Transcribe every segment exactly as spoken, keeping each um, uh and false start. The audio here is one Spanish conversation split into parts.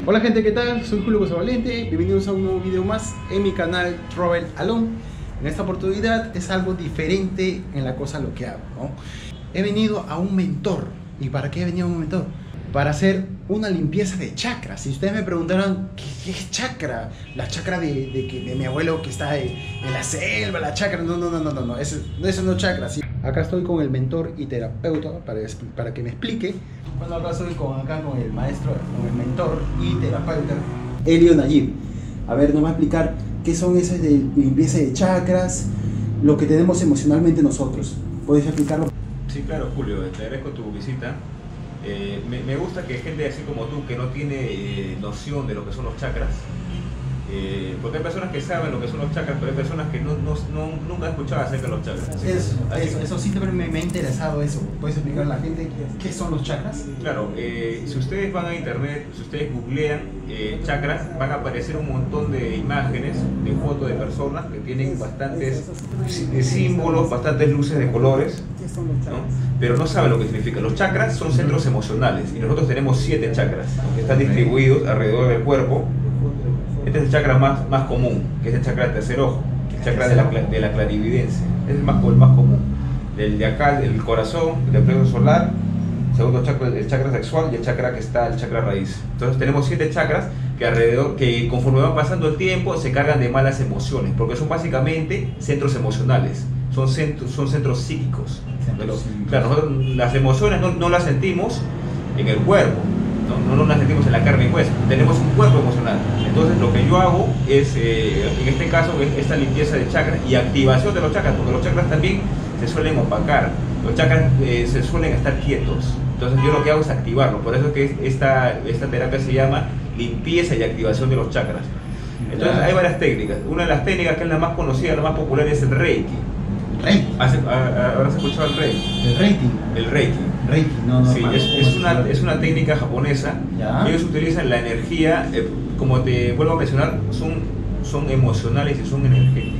Hola gente, ¿qué tal? Soy Julio Cosavalente, bienvenidos a un nuevo video más en mi canal Travel Alone. En esta oportunidad es algo diferente en la cosa lo que hago, ¿no? He venido a un mentor. ¿Y para qué he venido a un mentor? Para hacer una limpieza de chakras. Si ustedes me preguntaron ¿qué, qué es chakra? La chakra de, de, de, de mi abuelo que está en, en la selva, la chakra. No, no, no, no, no, no. Eso, eso no es chakra. ¿Sí? Acá estoy con el mentor y terapeuta para, para que me explique. Bueno, acá estoy con, acá con el maestro, con el mentor y terapeuta Elio Nayib. A ver, nos va a explicar qué son esas de limpieza de chakras, lo que tenemos emocionalmente nosotros. ¿Puedes explicarlo? Sí, claro, Julio, te agradezco tu visita. Eh, me, me gusta que gente así como tú, que no tiene eh, noción de lo que son los chakras, eh, porque hay personas que saben lo que son los chakras, pero hay personas que no, no, no, nunca han escuchado acerca de los chakras. Eso, eso, eso sí me, me ha interesado eso. ¿Puedes explicar a la gente qué son los chakras? Claro, eh, si ustedes van a internet, si ustedes googlean eh, chakras, van a aparecer un montón de imágenes, de fotos de personas que tienen bastantes símbolos, bastantes luces de colores, ¿no? Pero no saben lo que significa. Los chakras son centros emocionales y nosotros tenemos siete chakras que están distribuidos alrededor del cuerpo. Este es el chakra más, más común, que es el chakra del tercer ojo, el chakra de la, de la clarividencia. Es el más, el más común. El de acá, el corazón, el plexo solar, segundo chakra, el chakra sexual y el chakra que está, el chakra raíz. Entonces tenemos siete chakras que alrededor, que conforme va pasando el tiempo se cargan de malas emociones, porque son básicamente centros emocionales, son centros, son centros psíquicos. Pero, claro, nosotros las emociones no, no las sentimos en el cuerpo, no, no las sentimos en la carne y hueso, tenemos un cuerpo emocional. Entonces lo que yo hago es, eh, en este caso, es esta limpieza de chakras y activación de los chakras, porque los chakras también se suelen opacar, los chakras eh, se suelen estar quietos. Entonces yo lo que hago es activarlo, por eso es que esta, esta terapia se llama limpieza y activación de los chakras. Entonces hay varias técnicas. Una de las técnicas que es la más conocida, la más popular, es el Reiki. Reiki. ¿Habrás escuchado el Reiki? El Reiki. El Reiki. Reiki, no, no. Sí, es, es, una, es una técnica japonesa. ¿Ya? Ellos utilizan la energía, eh, como te vuelvo a mencionar, son, son emocionales y son energéticos.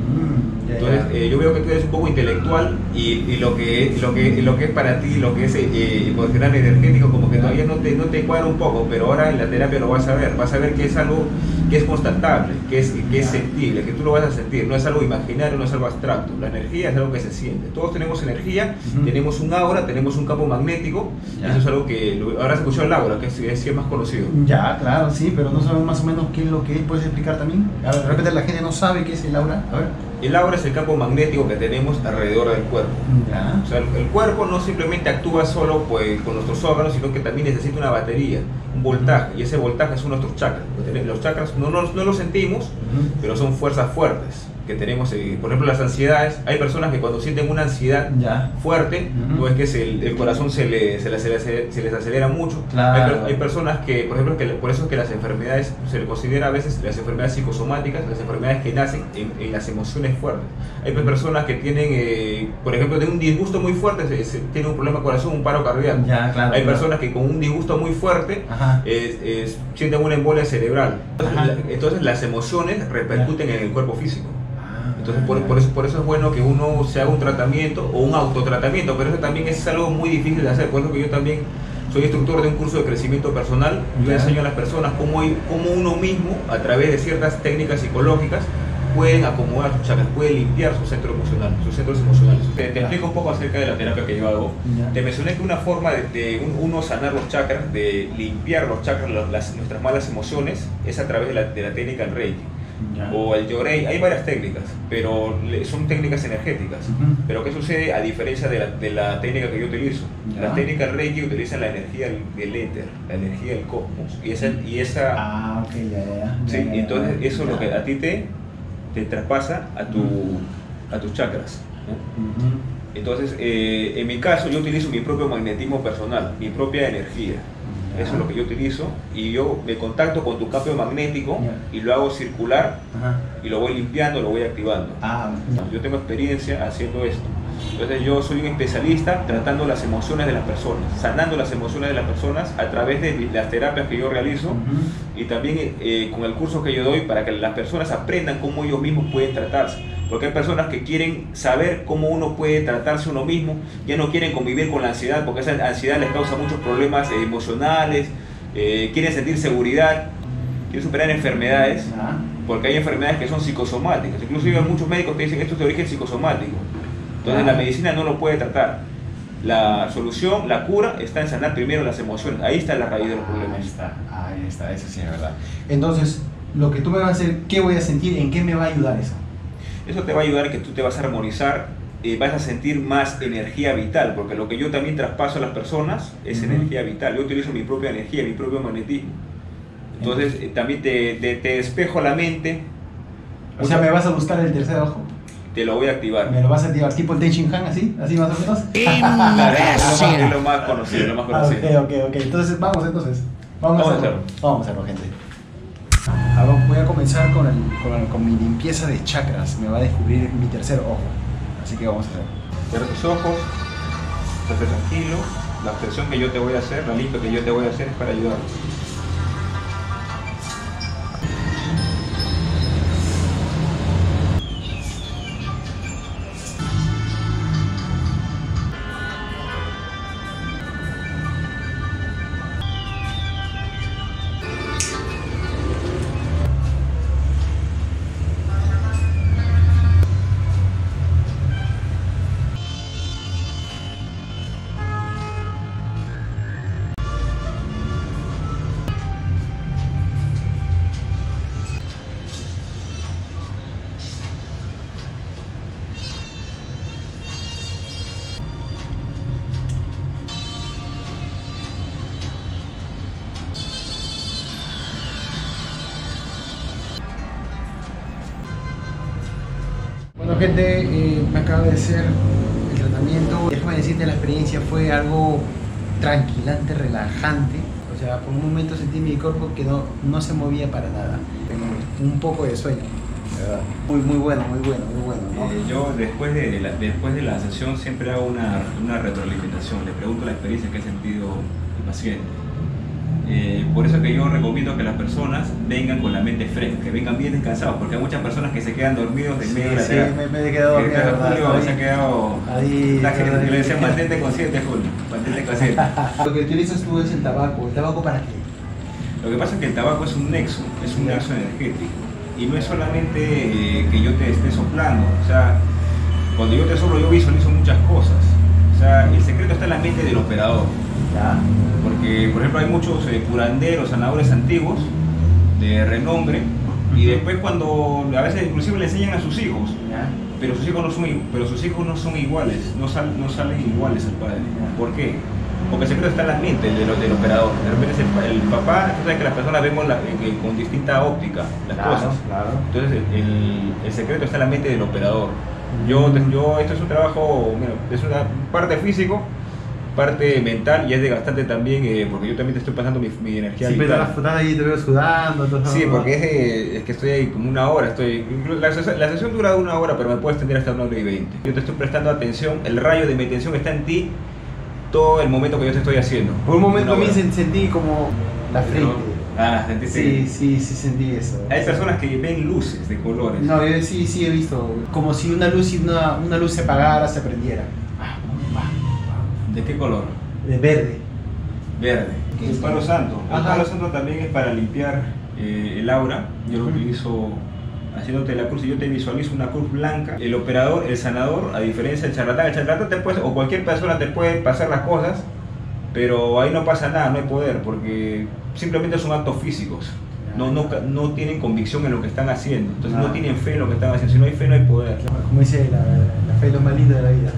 Mm, ya, Entonces, ya. eh, yo veo que tú eres un poco intelectual y, y lo, que, lo, que, lo que es para ti, lo que es eh, emocional energético, como que todavía no te, no te cuadra un poco, pero ahora en la terapia lo vas a ver. Vas a ver que es algo que es constatable, que es, que es sentible, que tú lo vas a sentir. No es algo imaginario, no es algo abstracto. La energía es algo que se siente. Todos tenemos energía, uh-huh. Tenemos un aura, tenemos un campo magnético. Y eso es algo que lo, ahora se escuchó el aura, que es, es, es más conocido. Ya, claro, sí, pero no saben más o menos qué es lo que es. ¿Puedes explicar también? A ver, de repente la gente no sabe qué es el aura. A ver. El aura es el campo magnético que tenemos alrededor del cuerpo. Ya. O sea, el, el cuerpo no simplemente actúa solo pues, con nuestros órganos, sino que también necesita una batería, un voltaje, y ese voltaje son nuestros chakras. Los chakras no, no, no los sentimos, uh-huh. pero son fuerzas fuertes que tenemos. Eh, por ejemplo, las ansiedades. Hay personas que cuando sienten una ansiedad ya. fuerte, uh-huh. no es que se, el, el corazón se, le, se, le, se, le, se les acelera mucho. Claro. Hay, hay personas que, por ejemplo, que por eso es que las enfermedades, se le considera a veces las enfermedades psicosomáticas, las enfermedades que nacen en, en las emociones fuertes. Hay personas que tienen, eh, por ejemplo, de un disgusto muy fuerte, se, se, tienen un problema de corazón, un paro cardíaco. Ya, claro, hay claro. personas que con un disgusto muy fuerte eh, eh, sienten una embolia cerebral. Entonces, la, entonces las emociones repercuten ya. en el cuerpo físico. Entonces por, por, eso, por eso es bueno que uno se haga un tratamiento o un autotratamiento, pero eso también es algo muy difícil de hacer. Por eso que yo también soy instructor de un curso de crecimiento personal. Yo yeah. enseño a las personas cómo, cómo uno mismo, a través de ciertas técnicas psicológicas, pueden acomodar sus chakras, pueden limpiar su centro emocional, sus centros emocionales. Te, te explico un poco acerca de la terapia que yo hago. Yeah. Te mencioné que una forma de, de uno sanar los chakras, de limpiar los chakras, las, nuestras malas emociones, es a través de la, de la técnica del Reiki. Ya. O el Yorei. Hay varias técnicas, pero son técnicas energéticas. Uh-huh. Pero ¿qué sucede a diferencia de la, de la técnica que yo utilizo? Ya. La técnica Reiki utiliza la energía del éter, la energía del cosmos. Y esa... Y esa ah, ok, ya, ya. Sí, ya, ya, entonces ya. eso es lo que a ti te, te traspasa a, tu, uh-huh. a tus chakras, ¿no? Uh-huh. Entonces, eh, en mi caso, yo utilizo mi propio magnetismo personal, mi propia energía. Eso es lo que yo utilizo y yo me contacto con tu campo magnético yeah. y lo hago circular uh-huh. y lo voy limpiando, lo voy activando. Ah, yeah. Yo tengo experiencia haciendo esto. Entonces yo soy un especialista tratando las emociones de las personas, sanando las emociones de las personas a través de las terapias que yo realizo uh-huh. y también eh, con el curso que yo doy para que las personas aprendan cómo ellos mismos pueden tratarse. Porque hay personas que quieren saber cómo uno puede tratarse uno mismo, ya no quieren convivir con la ansiedad, porque esa ansiedad les causa muchos problemas emocionales, eh, quieren sentir seguridad, quieren superar enfermedades, Ah. porque hay enfermedades que son psicosomáticas. Inclusive hay muchos médicos que dicen esto es de origen psicosomático. Entonces Ah. la medicina no lo puede tratar. La solución, la cura, está en sanar primero las emociones. Ahí está la raíz de los problemas. Ahí está, ahí está, eso sí es verdad. Entonces, lo que tú me vas a hacer, ¿qué voy a sentir? ¿En qué me va a ayudar eso? Eso te va a ayudar a que tú te vas a armonizar, eh, vas a sentir más energía vital, porque lo que yo también traspaso a las personas es Uh-huh. energía vital. Yo utilizo mi propia energía, mi propio magnetismo. Entonces eh, también te, te, te despejo la mente. O sea, ¿me vas a buscar el tercer ojo? Te lo voy a activar. ¿Me lo vas a activar tipo el Tenshin Han, así? ¿Así más o menos? Claro, es, lo más, es lo más conocido, lo más Ah, conocido. ok, ok, ok. Entonces, vamos entonces. Vamos, Vamos a a hacerlo. hacerlo. Vamos a hacerlo, gente. Ahora voy a comenzar con, el, con, el- con mi limpieza de chakras. Me va a descubrir mi tercer ojo. Así que vamos a hacerlo. Cierra tus ojos, estate tranquilo. La obsesión que yo te voy a hacer, la limpia que yo te voy a hacer es para ayudarte. Bueno, gente, eh, me acaba de hacer el tratamiento. Déjame decirte, la experiencia fue algo tranquilante, relajante. O sea, por un momento sentí mi cuerpo que no, no se movía para nada. Tengo un poco de sueño, de verdad. Muy, muy bueno, muy bueno, muy bueno, ¿no? Eh, yo después de, la, después de la sesión siempre hago una, una retroalimentación, le pregunto la experiencia que ha sentido el paciente. Eh, por eso que yo recomiendo que las personas vengan con la mente fresca, que vengan bien descansados, porque hay muchas personas que se quedan dormidos en medio de la Sí, terapia. me, me he quedado Que dormido, cada ¿verdad? Julio se ha quedado... Ahí, La gente ahí. que le decía mantente consciente, Julio, mantente consciente. Lo que utilizas tú es el tabaco. ¿El tabaco para qué? Lo que pasa es que el tabaco es un nexo, es un nexo energético. Y no es solamente eh, que yo te esté soplando, o sea, cuando yo te soplo yo visualizo muchas cosas. O sea, el secreto está en la mente del operador. Ya. Porque, por ejemplo, hay muchos eh, curanderos, sanadores antiguos de renombre, y después cuando a veces inclusive le enseñan a sus hijos, Ya. pero sus hijos no son, pero sus hijos no son iguales, no, sal, no salen iguales al padre. ¿Por qué? Porque el secreto está en la mente del, del operador. De repente es el, el papá, tú sabes que las personas vemos la, eh, con distinta óptica las Claro, cosas. claro. Entonces el, el, el secreto está en la mente del operador. Yo, yo, esto es un trabajo, mira, es una parte físico, parte mental y es desgastante también, eh, porque yo también te estoy pasando mi, mi energía Siempre vital. estás estás ahí, te veo sudando. Todo, Sí, ¿no? porque es, eh, es que estoy ahí como una hora, estoy, la, ses- la sesión dura una hora, pero me puede extender hasta una hora y veinte. Yo te estoy prestando atención, el rayo de mi atención está en ti todo el momento que yo te estoy haciendo. Por un momento a Una mí hora. sen- sentí como la frente. Ah, sentiste. Sí, sí, sí sentí eso. Hay personas que ven luces de colores. No, yo sí, sí he visto. Como si una luz, una, una luz se apagara, se prendiera. ¿De qué color? De verde. Verde. ¿Qué El es? palo santo. El Ajá. palo santo también es para limpiar eh, el aura. Yo lo Ujú. utilizo haciéndote la cruz y yo te visualizo una cruz blanca. El operador, el sanador, a diferencia del charlatán, el charlatán te puede, o cualquier persona te puede pasar las cosas, pero ahí no pasa nada, no hay poder, porque simplemente son actos físicos. No, no, no tienen convicción en lo que están haciendo, entonces no Ah. tienen fe en lo que están haciendo. Si no hay fe, no hay poder. Como dice la, la fe es lo más lindo de la vida.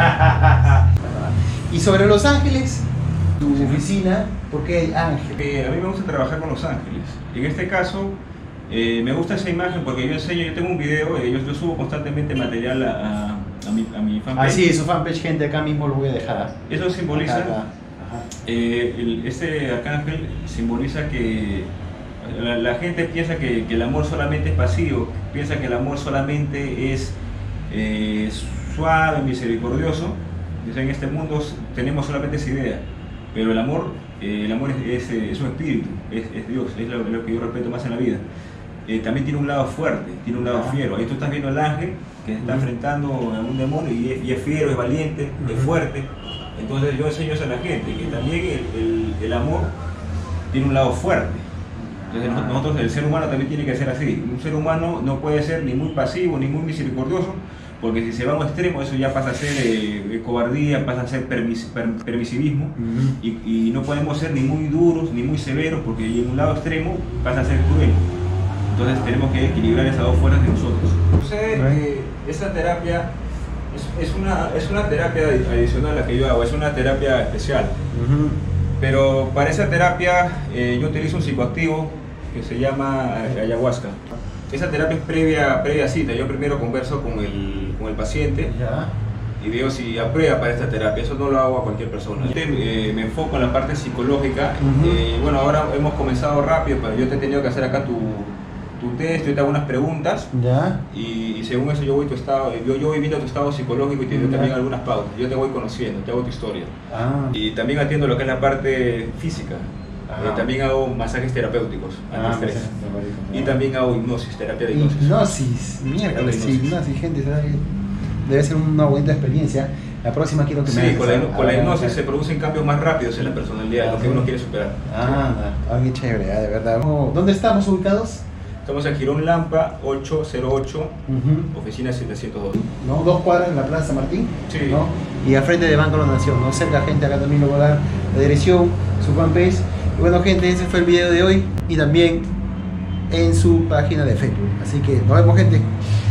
Y sobre Los Ángeles, tu oficina, ¿por qué hay ángeles? Eh, a mí me gusta trabajar con los ángeles. En este caso, eh, me gusta esa imagen porque yo enseño, yo tengo un video, eh, yo, yo subo constantemente material a, a, a mi, a mi fanpage. Ah, sí, su fanpage, gente, acá mismo lo voy a dejar. Eso simboliza, Acá, acá. Ajá. eh, el, este arcángel simboliza que la, la gente piensa que, que el amor solamente es pasivo, piensa que el amor solamente es eh, suave, misericordioso. Dice, en este mundo tenemos solamente esa idea, pero el amor, eh, el amor es, es, es un espíritu, es, es Dios, es lo, lo que yo respeto más en la vida. Eh, también tiene un lado fuerte, tiene un lado Ah. fiero. Ahí tú estás viendo al ángel que está Ujú. enfrentando a un demonio y es, y es fiero, es valiente, es Ujú. fuerte. Entonces yo enseño eso a la gente, que también el, el, el amor tiene un lado fuerte. Entonces nosotros, el ser humano también tiene que ser así. Un ser humano no puede ser ni muy pasivo ni muy misericordioso, porque si se va a un extremo eso ya pasa a ser eh, cobardía, pasa a ser permis, per, permisivismo, uh-huh. y, y no podemos ser ni muy duros ni muy severos, porque en un lado extremo pasa a ser cruel. Entonces tenemos que equilibrar esas dos fuerzas de nosotros. Entonces, eh, esa terapia es, es, una, es una terapia adicional a la que yo hago, es una terapia especial. Uh-huh. Pero para esa terapia eh, yo utilizo un psicoactivo que se llama ayahuasca. Esa terapia es previa, previa cita. Yo primero converso con el, con el paciente ya. Y veo si aprueba para esta terapia. Eso no lo hago a cualquier persona. Yo eh, me enfoco en la parte psicológica. Uh-huh. eh, bueno, ahora hemos comenzado rápido, pero yo te he tenido que hacer acá tu, tu test, yo te hago unas preguntas ya. Y, y según eso yo voy tu estado, yo, yo voy viendo tu estado psicológico y te doy también algunas pautas. Yo te voy conociendo, te hago tu historia. Ah. Y también atiendo lo que es la parte física. Eh, también hago masajes terapéuticos ah, pues, y también hago hipnosis, terapia de hipnosis. Hipnosis, mierda, sí, hipnosis, gente, debe ser una bonita experiencia. La próxima quiero que sí, me Sí, con la, con la hipnosis se producen cambios más rápidos en la personalidad, ah, lo que uno quiere superar. Ah, ah qué chévere, de verdad. ¿Dónde estamos ubicados? Estamos en Girón Lampa ocho cero ocho, uh-huh. Oficina setecientos dos. ¿No? Dos cuadras en la Plaza San Martín. Sí. ¿No? Y al frente de Banco de la Nación, ¿no? Cerca, gente, acá también lo voy a dar la dirección, su fanpage. Y bueno, gente, ese fue el video de hoy y también en su página de Facebook. Así que nos vemos, gente.